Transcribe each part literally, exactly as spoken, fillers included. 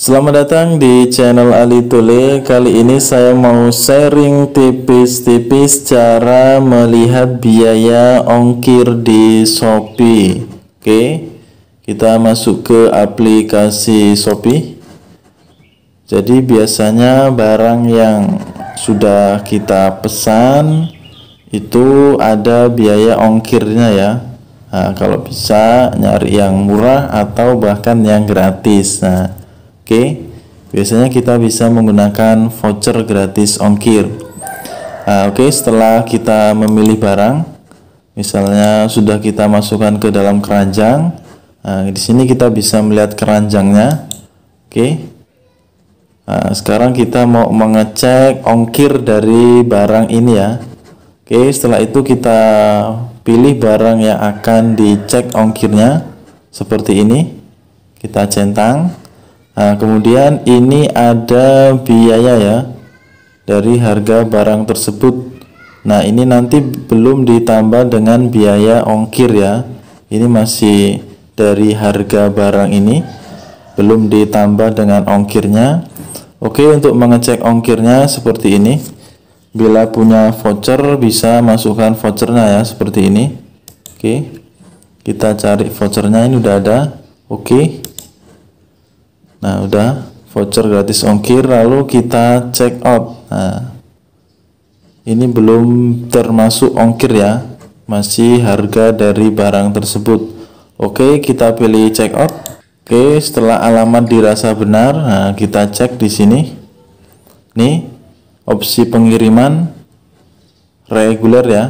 Selamat datang di channel Ali Tole. Kali ini saya mau sharing tipis-tipis cara melihat biaya ongkir di Shopee. Oke, kita masuk ke aplikasi Shopee. Jadi biasanya barang yang sudah kita pesan itu ada biaya ongkirnya ya. Nah, kalau bisa nyari yang murah atau bahkan yang gratis. Nah, oke, biasanya kita bisa menggunakan voucher gratis ongkir. Nah, oke, setelah kita memilih barang, misalnya sudah kita masukkan ke dalam keranjang. Nah, di sini kita bisa melihat keranjangnya. Oke. Nah, sekarang kita mau mengecek ongkir dari barang ini ya. Oke, setelah itu kita pilih barang yang akan dicek ongkirnya seperti ini. Kita centang. Nah, kemudian ini ada biaya ya dari harga barang tersebut. Nah, ini nanti belum ditambah dengan biaya ongkir ya. Ini masih dari harga barang ini, belum ditambah dengan ongkirnya. Oke, untuk mengecek ongkirnya seperti ini. Bila punya voucher bisa masukkan vouchernya ya seperti ini. Oke, kita cari vouchernya, ini udah ada. Oke. Nah, udah voucher gratis ongkir, lalu kita check out. Nah, ini belum termasuk ongkir ya, masih harga dari barang tersebut. Oke, kita pilih check out. Oke, setelah alamat dirasa benar, nah kita cek di sini. Nih, opsi pengiriman reguler ya.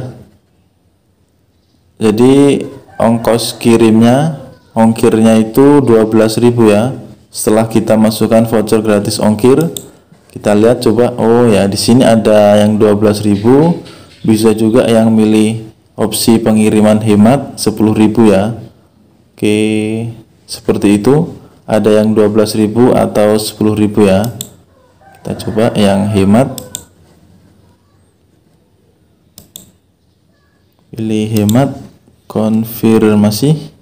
Jadi ongkos kirimnya, ongkirnya itu dua belas ribu ya. Setelah kita masukkan voucher gratis ongkir, kita lihat coba, oh ya di sini ada yang dua belas ribu, bisa juga yang milih opsi pengiriman hemat sepuluh ribu ya. Oke, seperti itu. Ada yang dua belas ribu atau sepuluh ribu ya. Kita coba yang hemat. Pilih hemat, konfirmasi.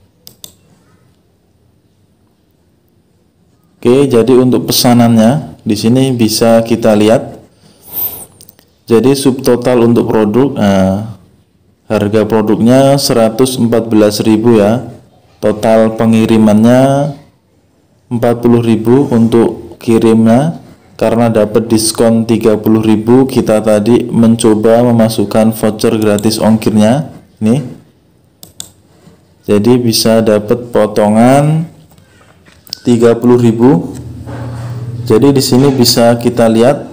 Oke, jadi untuk pesanannya di sini bisa kita lihat. Jadi subtotal untuk produk, nah, harga produknya seratus empat belas ribu ya. Total pengirimannya empat puluh ribu untuk kirimnya. Karena dapat diskon tiga puluh ribu, kita tadi mencoba memasukkan voucher gratis ongkirnya ini. Jadi bisa dapat potongan tiga puluh ribu. Jadi di sini bisa kita lihat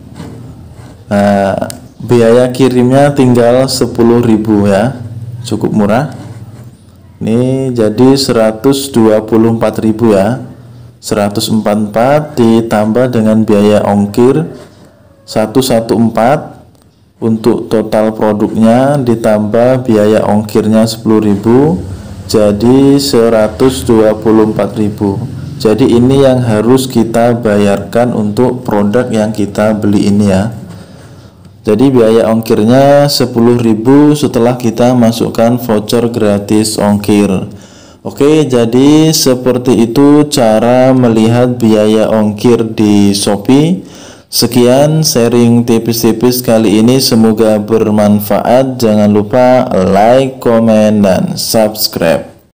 nah, biaya kirimnya tinggal sepuluh ribu ya. Cukup murah. Ini jadi seratus dua puluh empat ribu ya. seratus empat puluh empat ditambah dengan biaya ongkir seratus empat belas untuk total produknya ditambah biaya ongkirnya sepuluh ribu, jadi seratus dua puluh empat ribu. Jadi ini yang harus kita bayarkan untuk produk yang kita beli ini ya. Jadi biaya ongkirnya sepuluh ribu setelah kita masukkan voucher gratis ongkir. Oke, jadi seperti itu cara melihat biaya ongkir di Shopee. Sekian sharing tipis-tipis kali ini, semoga bermanfaat. Jangan lupa like, komen, dan subscribe.